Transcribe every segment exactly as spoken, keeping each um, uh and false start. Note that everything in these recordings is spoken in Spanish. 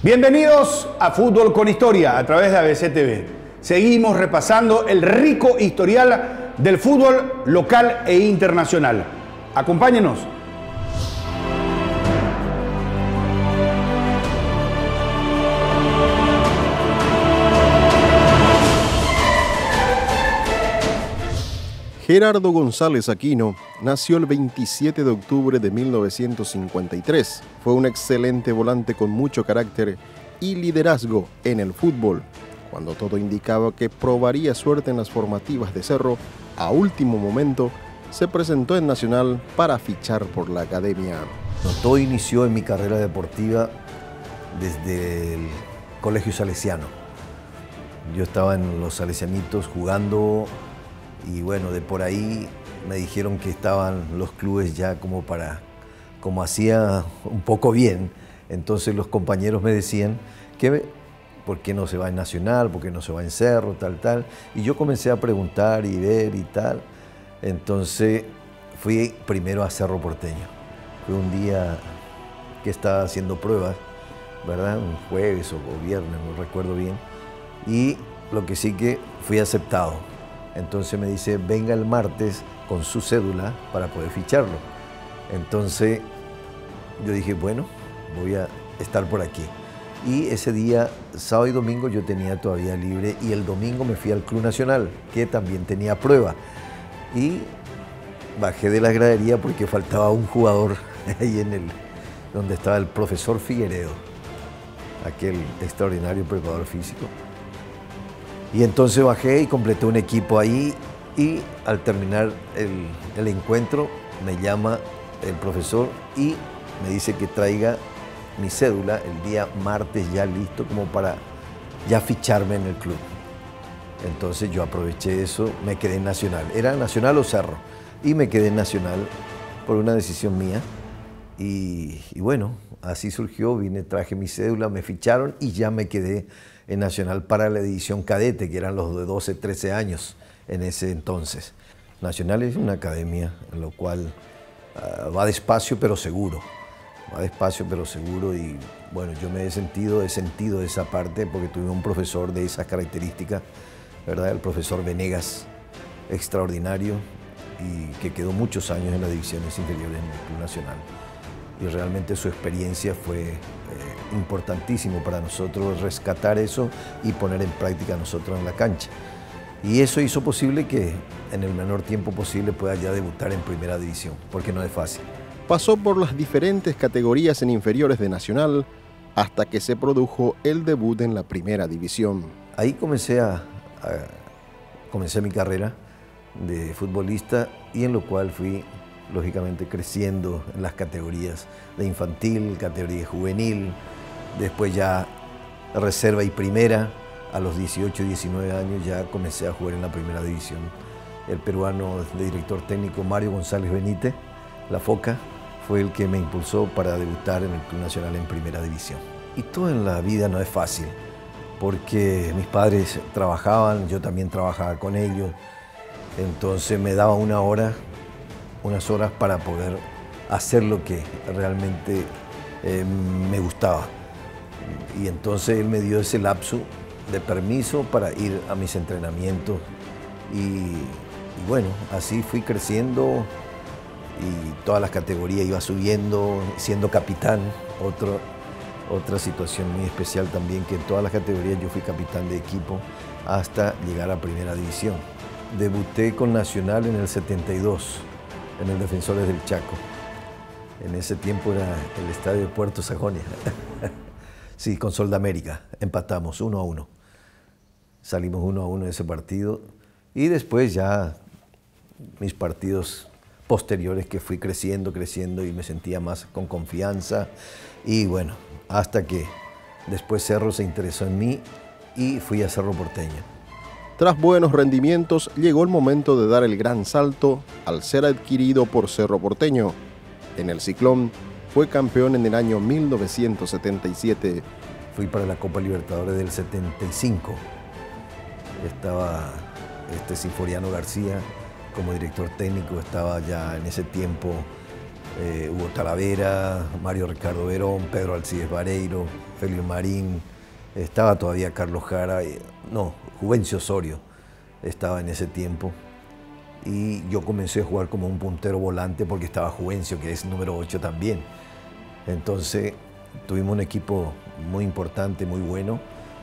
Bienvenidos a Fútbol con Historia a través de A B C T V. Seguimos repasando el rico historial del fútbol local e internacional. Acompáñenos. Gerardo González Aquino nació el veintisiete de octubre de mil novecientos cincuenta y tres. Fue un excelente volante con mucho carácter y liderazgo en el fútbol. Cuando todo indicaba que probaría suerte en las formativas de Cerro, a último momento se presentó en Nacional para fichar por la academia. No, todo inició en mi carrera deportiva desde el Colegio Salesiano. Yo estaba en los Salesianitos jugando. Y bueno, de por ahí me dijeron que estaban los clubes ya como para, como hacía un poco bien. Entonces los compañeros me decían que por qué no se va en Nacional, por qué no se va en Cerro, tal, tal. Y yo comencé a preguntar y ver y tal. Entonces fui primero a Cerro Porteño. Fue un día que estaba haciendo pruebas, ¿verdad? Un jueves o viernes, no recuerdo bien. Y lo que sí que fui aceptado. Entonces me dice, venga el martes con su cédula para poder ficharlo. Entonces yo dije, bueno, voy a estar por aquí. Y ese día, sábado y domingo, yo tenía todavía libre y el domingo me fui al Club Nacional, que también tenía prueba. Y bajé de la gradería porque faltaba un jugador ahí en el, donde estaba el profesor Figueredo, aquel extraordinario preparador físico. Y entonces bajé y completé un equipo ahí y al terminar el, el encuentro me llama el profesor y me dice que traiga mi cédula el día martes ya listo como para ya ficharme en el club. Entonces yo aproveché eso, me quedé en Nacional. Era Nacional o Cerro y me quedé en Nacional por una decisión mía. Y, y bueno, así surgió, vine, traje mi cédula, me ficharon y ya me quedé en Nacional para la edición cadete, que eran los de doce, trece años en ese entonces. Nacional es una academia en la cual uh, va despacio pero seguro, va despacio pero seguro y bueno, yo me he sentido, he sentido esa parte porque tuve un profesor de esas características, ¿verdad? El profesor Venegas, extraordinario y que quedó muchos años en las divisiones inferiores en el Club Nacional. Y realmente su experiencia fue eh, importantísimo para nosotros rescatar eso y poner en práctica nosotros en la cancha. Y eso hizo posible que en el menor tiempo posible pueda ya debutar en primera división, porque no es fácil. Pasó por las diferentes categorías en inferiores de Nacional hasta que se produjo el debut en la primera división. Ahí comencé, a, a, comencé mi carrera de futbolista y en lo cual fui lógicamente creciendo en las categorías de infantil, categoría juvenil, después ya reserva y primera, a los dieciocho, diecinueve años ya comencé a jugar en la primera división. El peruano de director técnico Mario González Benítez, la Foca, fue el que me impulsó para debutar en el Club Nacional en primera división. Y todo en la vida no es fácil, porque mis padres trabajaban, yo también trabajaba con ellos, entonces me daba una hora unas horas para poder hacer lo que realmente eh, me gustaba. Y entonces él me dio ese lapso de permiso para ir a mis entrenamientos. Y, y bueno, así fui creciendo y todas las categorías iba subiendo, siendo capitán, otro, otra situación muy especial también, que en todas las categorías yo fui capitán de equipo hasta llegar a primera división. Debuté con Nacional en el setenta y dos. En el Defensores del Chaco. En ese tiempo era el estadio de Puerto Sajonia. Sí, con Sol de América. Empatamos uno a uno. Salimos uno a uno de ese partido. Y después ya mis partidos posteriores que fui creciendo, creciendo y me sentía más con confianza. Y bueno, hasta que después Cerro se interesó en mí y fui a Cerro Porteño. Tras buenos rendimientos, llegó el momento de dar el gran salto al ser adquirido por Cerro Porteño. En el Ciclón, fue campeón en el año mil novecientos setenta y siete. Fui para la Copa Libertadores del setenta y cinco. Estaba este Sinforiano García como director técnico, estaba ya en ese tiempo eh, Hugo Talavera, Mario Ricardo Verón, Pedro Alcides Vareiro, Félix Marín, estaba todavía Carlos Jara, eh, no, Juvencio Osorio estaba en ese tiempo. Y yo comencé a jugar como un puntero volante porque estaba Juvencio, que es número ocho también. Entonces tuvimos un equipo muy importante, muy bueno.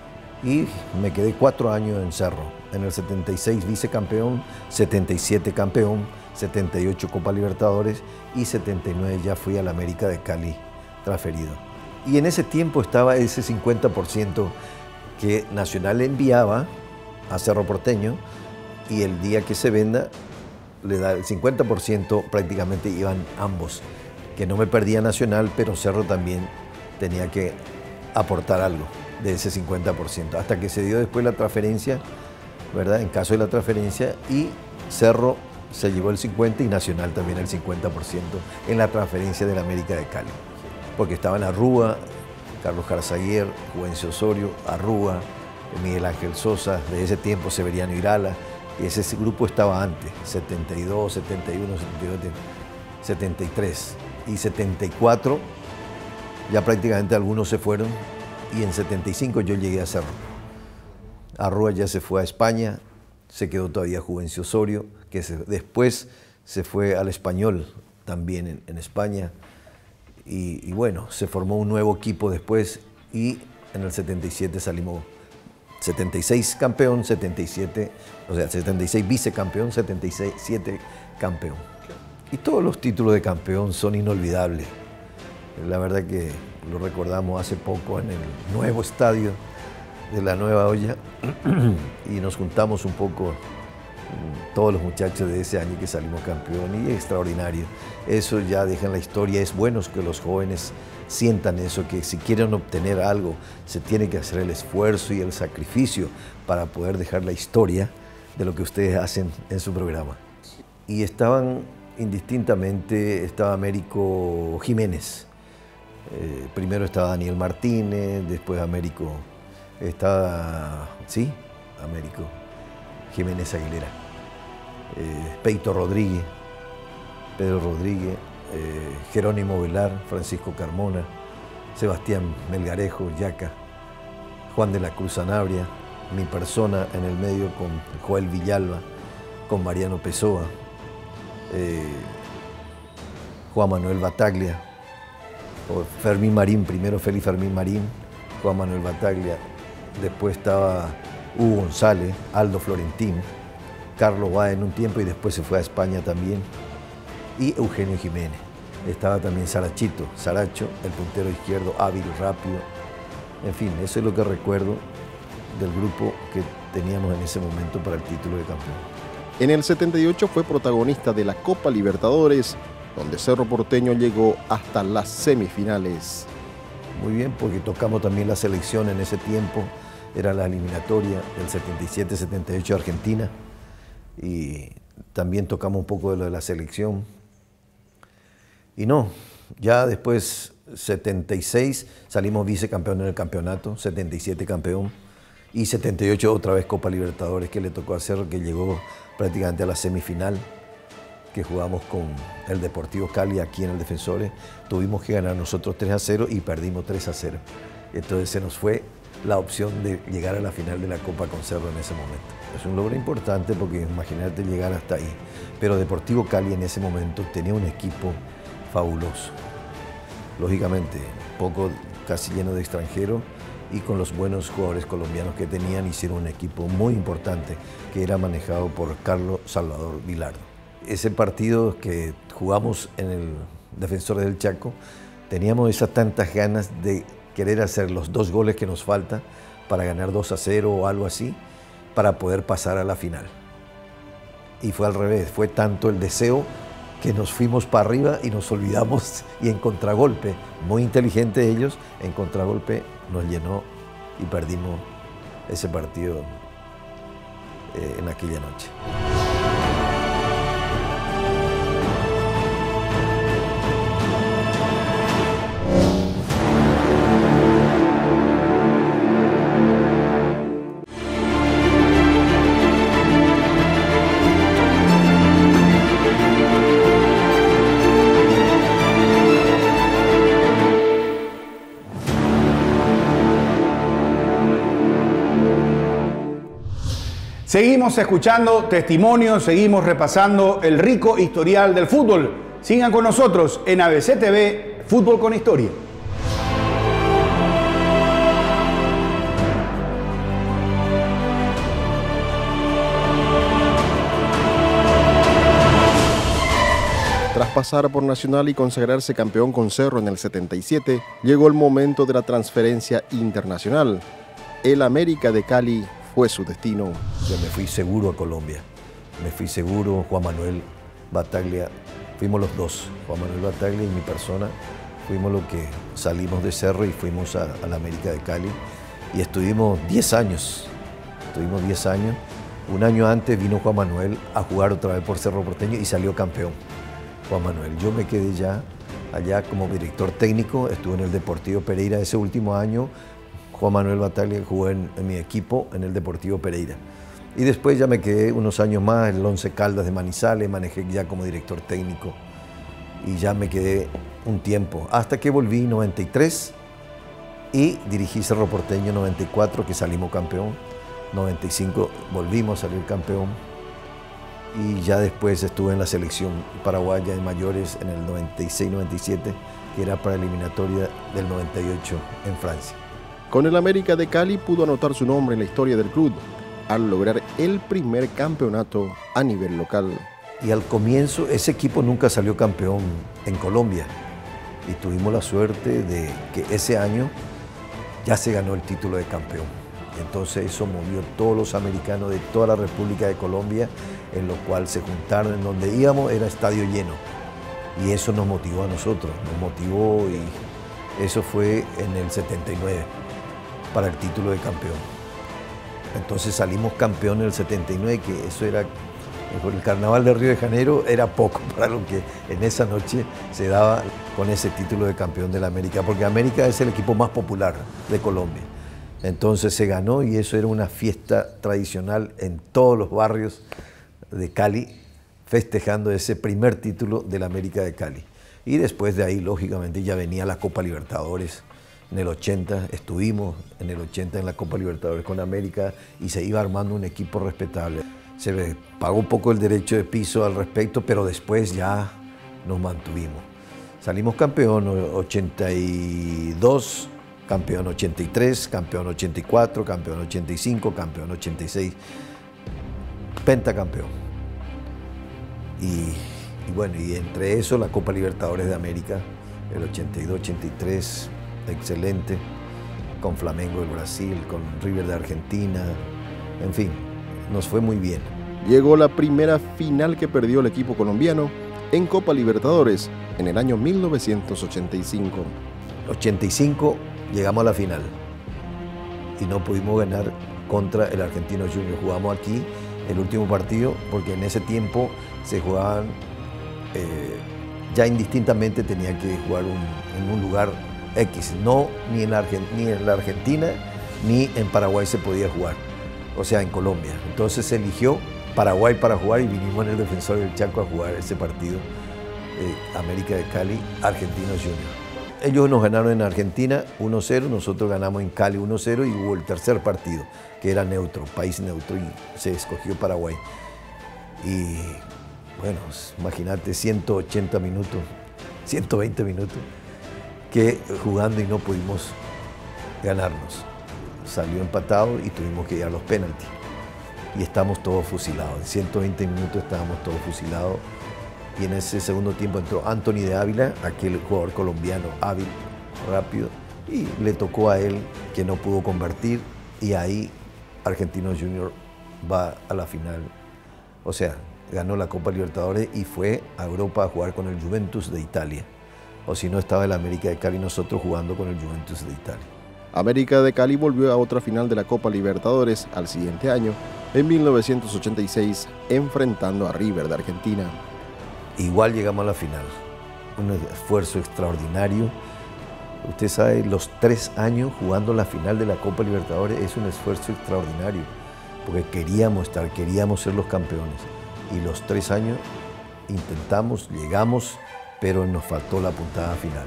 Y me quedé cuatro años en Cerro. En el setenta y seis vicecampeón, setenta y siete campeón, setenta y ocho Copa Libertadores y setenta y nueve ya fui al América de Cali transferido. Y en ese tiempo estaba ese cincuenta por ciento que Nacional enviaba a Cerro Porteño y el día que se venda le da el cincuenta por ciento, prácticamente iban ambos, que no me perdía Nacional, pero Cerro también tenía que aportar algo de ese cincuenta por ciento, hasta que se dio después la transferencia, ¿verdad? En caso de la transferencia, y Cerro se llevó el cincuenta por ciento y Nacional también el cincuenta por ciento en la transferencia del América de Cali, porque estaban Arrúa, Carlos Jarazaguer, Juvencio Osorio, Arrúa, Miguel Ángel Sosa, de ese tiempo Severiano Irala, y ese grupo estaba antes, setenta y dos, setenta y uno, setenta y dos, setenta y tres y setenta y cuatro, ya prácticamente algunos se fueron, y en setenta y cinco yo llegué a Cerro. Arrúa ya se fue a España, se quedó todavía Juvencio Osorio, que se, después se fue al Español también en, en España, y, y bueno, se formó un nuevo equipo después, y en el setenta y siete salimos setenta y seis campeón, setenta y siete, o sea, setenta y seis vicecampeón, setenta y siete campeón. Y todos los títulos de campeón son inolvidables. La verdad que lo recordamos hace poco en el nuevo estadio de la Nueva Olla y nos juntamos un poco todos los muchachos de ese año que salimos campeón, y extraordinario. Eso ya deja en la historia. Es bueno que los jóvenes sientan eso, que si quieren obtener algo se tiene que hacer el esfuerzo y el sacrificio para poder dejar la historia de lo que ustedes hacen en su programa. Y estaban indistintamente, estaba Américo Jiménez, eh, primero estaba Daniel Martínez, después Américo, estaba, sí, Américo Jiménez Aguilera, eh, Peito Rodríguez, Pedro Rodríguez, eh, Jerónimo Velar, Francisco Carmona, Sebastián Melgarejo, Yaca, Juan de la Cruz Sanabria, mi persona en el medio con Joel Villalba, con Mariano Pessoa, eh, Juan Manuel Bataglia, o Fermín Marín, primero Félix Fermín Marín, Juan Manuel Bataglia, después estaba Hugo González, Aldo Florentín, Carlos Báez en un tiempo y después se fue a España también, y Eugenio Jiménez. Estaba también Sarachito, Saracho, el puntero izquierdo, hábil, rápido. En fin, eso es lo que recuerdo del grupo que teníamos en ese momento para el título de campeón. En el setenta y ocho fue protagonista de la Copa Libertadores, donde Cerro Porteño llegó hasta las semifinales. Muy bien, porque tocamos también la selección en ese tiempo, era la eliminatoria del setenta y siete setenta y ocho de Argentina, y también tocamos un poco de lo de la selección. Y no, ya después, setenta y seis, salimos vicecampeón en el campeonato, setenta y siete campeón, y setenta y ocho otra vez Copa Libertadores, que le tocó a Cerro, que llegó prácticamente a la semifinal, que jugamos con el Deportivo Cali aquí en el Defensores. Tuvimos que ganar nosotros tres a cero y perdimos tres a cero. Entonces se nos fue la opción de llegar a la final de la Copa con Cerro en ese momento. Es un logro importante porque imagínate llegar hasta ahí. Pero Deportivo Cali en ese momento tenía un equipo fabuloso. Lógicamente, poco, casi lleno de extranjeros, y con los buenos jugadores colombianos que tenían, hicieron un equipo muy importante que era manejado por Carlos Salvador Vilardo. Ese partido que jugamos en el Defensor del Chaco, teníamos esas tantas ganas de querer hacer los dos goles que nos faltan para ganar dos a cero o algo así, para poder pasar a la final. Y fue al revés, fue tanto el deseo que nos fuimos para arriba y nos olvidamos, y en contragolpe, muy inteligente ellos, en contragolpe nos llenó y perdimos ese partido eh, en aquella noche. Seguimos escuchando testimonios, seguimos repasando el rico historial del fútbol. Sigan con nosotros en A B C T V, Fútbol con Historia. Tras pasar por Nacional y consagrarse campeón con Cerro en el setenta y siete, llegó el momento de la transferencia internacional. El América de Cali fue su destino. Yo me fui seguro a Colombia. Me fui seguro, Juan Manuel Bataglia. Fuimos los dos, Juan Manuel Bataglia y mi persona. Fuimos los que salimos de Cerro y fuimos a, a la América de Cali. Y estuvimos diez años. Estuvimos diez años. Un año antes vino Juan Manuel a jugar otra vez por Cerro Porteño y salió campeón. Juan Manuel. Yo me quedé ya allá como director técnico, estuve en el Deportivo Pereira ese último año. Juan Manuel Bataglia jugó en, en mi equipo en el Deportivo Pereira. Y después ya me quedé unos años más en el Once Caldas de Manizales, manejé ya como director técnico y ya me quedé un tiempo, hasta que volví en noventa y tres y dirigí Cerro Porteño noventa y cuatro, que salimos campeón, noventa y cinco volvimos a salir campeón. Y ya después estuve en la selección paraguaya de mayores en el noventa y seis noventa y siete, que era para eliminatoria del noventa y ocho en Francia. Con el América de Cali pudo anotar su nombre en la historia del club, al lograr el primer campeonato a nivel local. Y al comienzo ese equipo nunca salió campeón en Colombia. Y tuvimos la suerte de que ese año ya se ganó el título de campeón. Entonces eso movió a todos los americanos de toda la República de Colombia, en lo cual se juntaron, en donde íbamos era estadio lleno. Y eso nos motivó a nosotros, nos motivó y eso fue en el setenta y nueve para el título de campeón. Entonces salimos campeón en el setenta y nueve, que eso era, por el Carnaval de Río de Janeiro, era poco para lo que en esa noche se daba con ese título de campeón de la América, porque América es el equipo más popular de Colombia. Entonces se ganó y eso era una fiesta tradicional en todos los barrios de Cali, festejando ese primer título de la América de Cali. Y después de ahí, lógicamente, ya venía la Copa Libertadores. En el ochenta, estuvimos en el ochenta en la Copa Libertadores con América y se iba armando un equipo respetable. Se pagó un poco el derecho de piso al respecto, pero después ya nos mantuvimos. Salimos campeón ochenta y dos, campeón ochenta y tres, campeón ochenta y cuatro, campeón ochenta y cinco, campeón ochenta y seis, pentacampeón. Y, y bueno, y entre eso la Copa Libertadores de América, el ochenta y dos ochenta y tres, excelente, con Flamengo del Brasil, con River de Argentina, en fin, nos fue muy bien. Llegó la primera final que perdió el equipo colombiano en Copa Libertadores en el año mil novecientos ochenta y cinco. ochenta y cinco llegamos a la final y no pudimos ganar contra el Argentino Junior. Jugamos aquí el último partido porque en ese tiempo se jugaban, eh, ya indistintamente tenía que jugar un, en un lugar X, no ni en, la ni en la Argentina ni en Paraguay se podía jugar, o sea, en Colombia. Entonces se eligió Paraguay para jugar y vinimos en el Defensor del Chaco a jugar ese partido, eh, América de Cali, Argentino Junior. Ellos nos ganaron en Argentina uno cero, nosotros ganamos en Cali uno cero y hubo el tercer partido, que era neutro, país neutro, y se escogió Paraguay. Y bueno, imagínate, ciento ochenta minutos, ciento veinte minutos, que jugando y no pudimos ganarnos. Salió empatado y tuvimos que ir a los penaltis. Y estamos todos fusilados. En ciento veinte minutos estábamos todos fusilados. Y en ese segundo tiempo entró Anthony de Ávila, aquel jugador colombiano hábil, rápido, y le tocó a él que no pudo convertir, y ahí Argentino Junior va a la final. O sea, ganó la Copa Libertadores y fue a Europa a jugar con el Juventus de Italia. O si no, estaba el América de Cali nosotros jugando con el Juventus de Italia. América de Cali volvió a otra final de la Copa Libertadores al siguiente año, en mil novecientos ochenta y seis, enfrentando a River de Argentina. Igual llegamos a la final, un esfuerzo extraordinario. Usted sabe, los tres años jugando la final de la Copa Libertadores es un esfuerzo extraordinario, porque queríamos estar, queríamos ser los campeones. Y los tres años intentamos, llegamos, pero nos faltó la puntada final.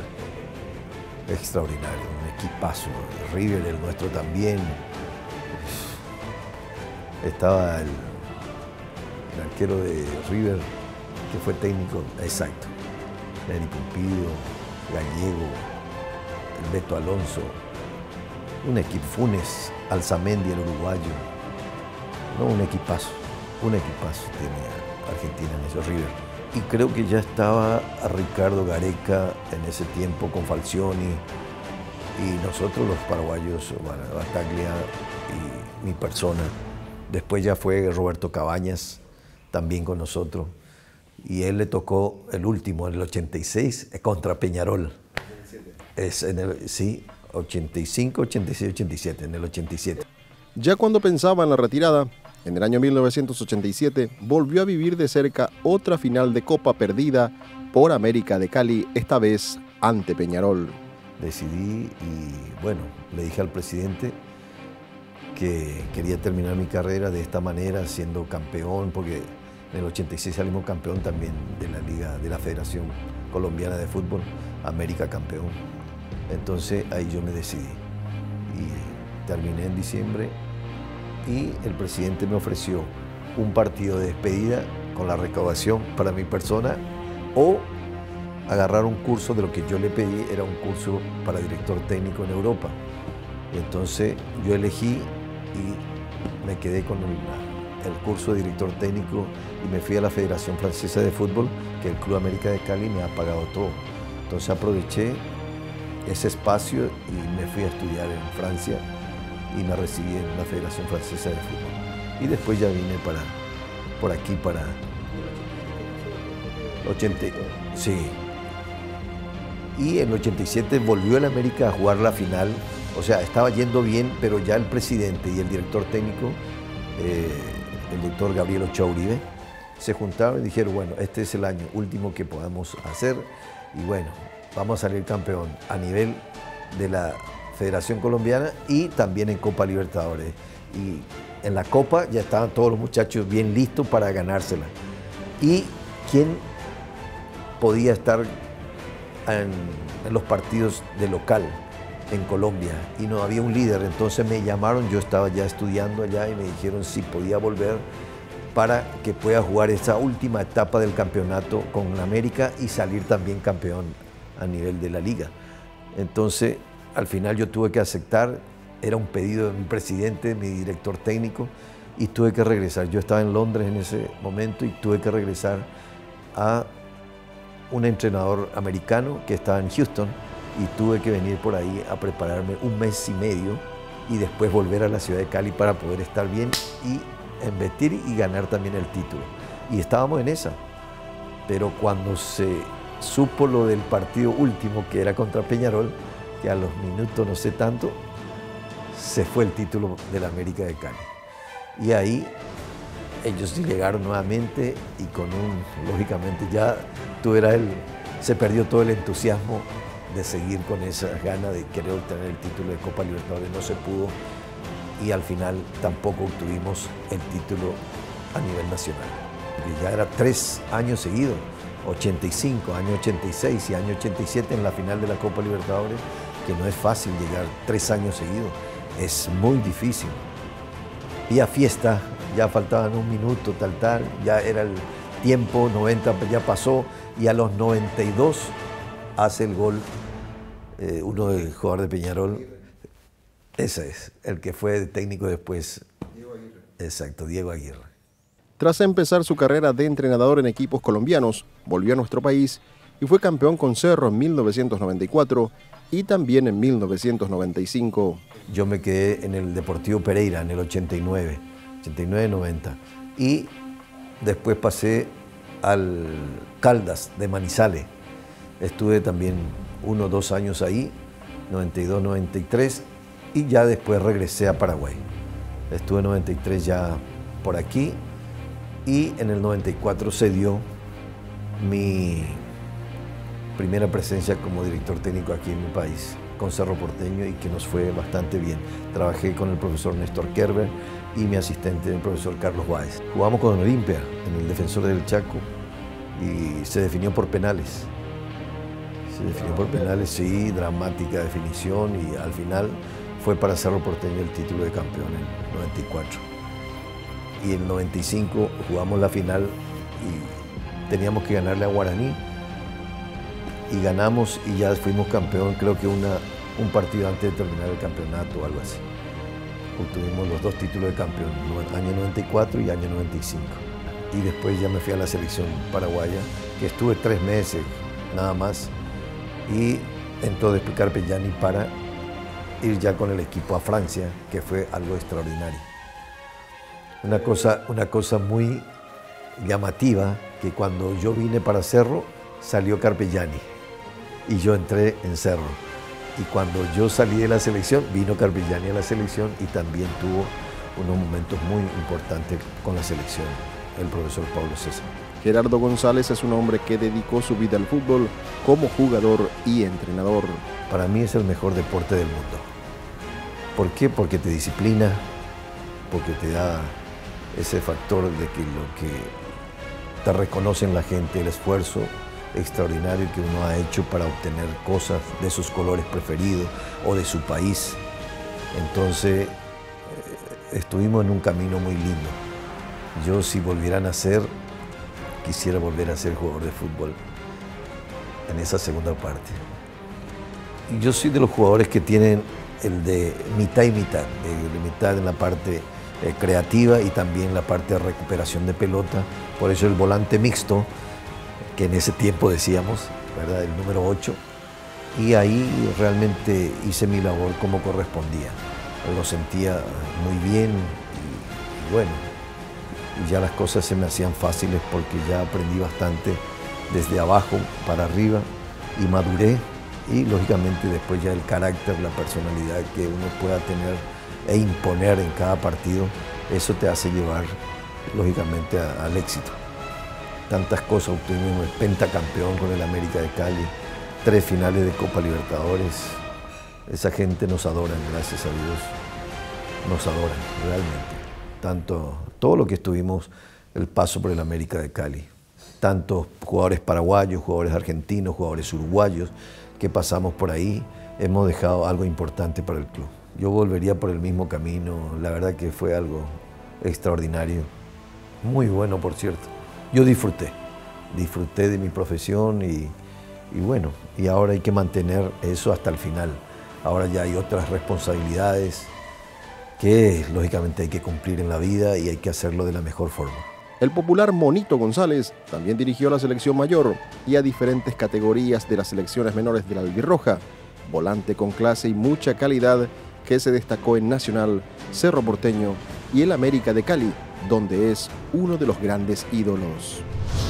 Extraordinario, un equipazo, River, el nuestro también. estaba el, el arquero de River, que fue técnico, exacto, Neri Pumpido, Gallego, el Beto Alonso, un equipo, Funes, Alzamendi, el uruguayo, no, un equipazo, un equipazo tenía Argentina en esos River. Y creo que ya estaba a Ricardo Gareca en ese tiempo con Falcioni, y nosotros los paraguayos, Bataglia y mi persona. Después ya fue Roberto Cabañas, también con nosotros. Y él le tocó el último, en el ochenta y seis, contra Peñarol. Es en el, sí, ochenta y cinco, ochenta y seis, ochenta y siete, en el ochenta y siete. Ya cuando pensaba en la retirada, en el año mil novecientos ochenta y siete, volvió a vivir de cerca otra final de Copa perdida por América de Cali, esta vez ante Peñarol. Decidí y, bueno, le dije al presidente que quería terminar mi carrera de esta manera, siendo campeón, porque en el ochenta y seis salimos campeón también de la Liga, de la Federación Colombiana de Fútbol, América campeón. Entonces ahí yo me decidí y terminé en diciembre y el presidente me ofreció un partido de despedida con la recaudación para mi persona o agarrar un curso. De lo que yo le pedí era un curso para director técnico en Europa. Y entonces yo elegí y me quedé con el, el curso de director técnico y me fui a la Federación Francesa de Fútbol, que el Club América de Cali me ha pagado todo. Entonces aproveché ese espacio y me fui a estudiar en Francia y me recibí en la Federación Francesa de Fútbol. Y después ya vine para, por aquí para ochenta, sí. Y en el ochenta y siete volvió el América a jugar la final, o sea, estaba yendo bien, pero ya el presidente y el director técnico, eh, el doctor Gabriel Ochoa Uribe, se juntaron y dijeron, bueno, este es el año último que podamos hacer y bueno, vamos a salir campeón a nivel de la Federación Colombiana y también en Copa Libertadores. Y en la Copa ya estaban todos los muchachos bien listos para ganársela. ¿Y quién podía estar en, en los partidos de local en Colombia? Y no había un líder, entonces me llamaron, yo estaba ya estudiando allá y me dijeron si podía volver para que pueda jugar esa última etapa del campeonato con América y salir también campeón a nivel de la liga. Entonces, al final yo tuve que aceptar, era un pedido de mi presidente, mi director técnico, y tuve que regresar. Yo estaba en Londres en ese momento y tuve que regresar a un entrenador americano que estaba en Houston y tuve que venir por ahí a prepararme un mes y medio y después volver a la ciudad de Cali para poder estar bien y investir y ganar también el título. Y estábamos en esa, pero cuando se supo lo del partido último, que era contra Peñarol, que a los minutos, no sé tanto, se fue el título de la América de Cali. Y ahí ellos llegaron nuevamente y con un, lógicamente ya tú eras el, se perdió todo el entusiasmo de seguir con esa gana de querer obtener el título de Copa Libertadores, no se pudo y al final tampoco obtuvimos el título a nivel nacional. Y ya era tres años seguidos, ochenta y cinco, año ochenta y seis y año ochenta y siete en la final de la Copa Libertadores, que no es fácil llegar tres años seguidos, es muy difícil. Y a fiesta, ya faltaban un minuto, tal, tal, ya era el tiempo, noventa ya pasó, y a los noventa y dos hace el gol eh, uno del jugador de Peñarol, ese es, el que fue técnico después. Diego Aguirre. Exacto, Diego Aguirre. Tras empezar su carrera de entrenador en equipos colombianos, volvió a nuestro país y fue campeón con Cerro en mil novecientos noventa y cuatro y también en mil novecientos noventa y cinco. Yo me quedé en el Deportivo Pereira en el ochenta y nueve, ochenta y nueve noventa, y después pasé al Caldas de Manizales. Estuve también uno o dos años ahí, noventa y dos noventa y tres, y ya después regresé a Paraguay. Estuve en noventa y tres ya por aquí, y en el noventa y cuatro se dio mi primera presencia como director técnico aquí en mi país, con Cerro Porteño, y que nos fue bastante bien. Trabajé con el profesor Néstor Kerber y mi asistente, el profesor Carlos Báez. Jugamos con Olimpia en el Defensor del Chaco y se definió por penales. Se definió por penales, sí, dramática definición, y al final fue para Cerro Porteño el título de campeón en noventa y cuatro. y en el noventa y cinco jugamos la final y teníamos que ganarle a Guaraní y ganamos y ya fuimos campeón, creo que una, un partido antes de terminar el campeonato o algo así. Obtuvimos los dos títulos de campeón, año noventa y cuatro y año noventa y cinco. Y después ya me fui a la selección paraguaya, que estuve tres meses nada más, y entró después Carpegiani para ir ya con el equipo a Francia, que fue algo extraordinario. Una cosa, una cosa muy llamativa, que cuando yo vine para Cerro, salió Carpegiani, y yo entré en Cerro. Y cuando yo salí de la selección, vino Carpegiani a la selección y también tuvo unos momentos muy importantes con la selección, el profesor Pablo César. Gerardo González es un hombre que dedicó su vida al fútbol como jugador y entrenador. Para mí es el mejor deporte del mundo. ¿Por qué? Porque te disciplina, porque te da ese factor de que lo que te reconocen la gente, el esfuerzo extraordinario que uno ha hecho para obtener cosas de sus colores preferidos o de su país. Entonces, eh, estuvimos en un camino muy lindo. Yo, si volviera a nacer, quisiera volver a ser jugador de fútbol en esa segunda parte. Yo soy de los jugadores que tienen el de mitad y mitad, de, de mitad en la parte eh, creativa y también la parte de recuperación de pelota. Por eso el volante mixto, que en ese tiempo decíamos, ¿verdad? El número ocho, y ahí realmente hice mi labor como correspondía. Lo sentía muy bien y, y bueno, y ya las cosas se me hacían fáciles porque ya aprendí bastante desde abajo para arriba y maduré, y lógicamente después ya el carácter, la personalidad que uno pueda tener e imponer en cada partido, eso te hace llevar lógicamente a, al éxito. Tantas cosas, obtuvimos el pentacampeón con el América de Cali, tres finales de Copa Libertadores. Esa gente nos adora, gracias a Dios, nos adoran realmente. Tanto, todo lo que estuvimos, el paso por el América de Cali, tantos jugadores paraguayos, jugadores argentinos, jugadores uruguayos que pasamos por ahí, hemos dejado algo importante para el club. Yo volvería por el mismo camino, la verdad que fue algo extraordinario, muy bueno por cierto. Yo disfruté, disfruté de mi profesión y, y bueno, y ahora hay que mantener eso hasta el final. Ahora ya hay otras responsabilidades que lógicamente hay que cumplir en la vida y hay que hacerlo de la mejor forma. El popular Monito González también dirigió a la selección mayor y a diferentes categorías de las selecciones menores de la albirroja, volante con clase y mucha calidad que se destacó en Nacional, Cerro Porteño y el América de Cali, donde es uno de los grandes ídolos.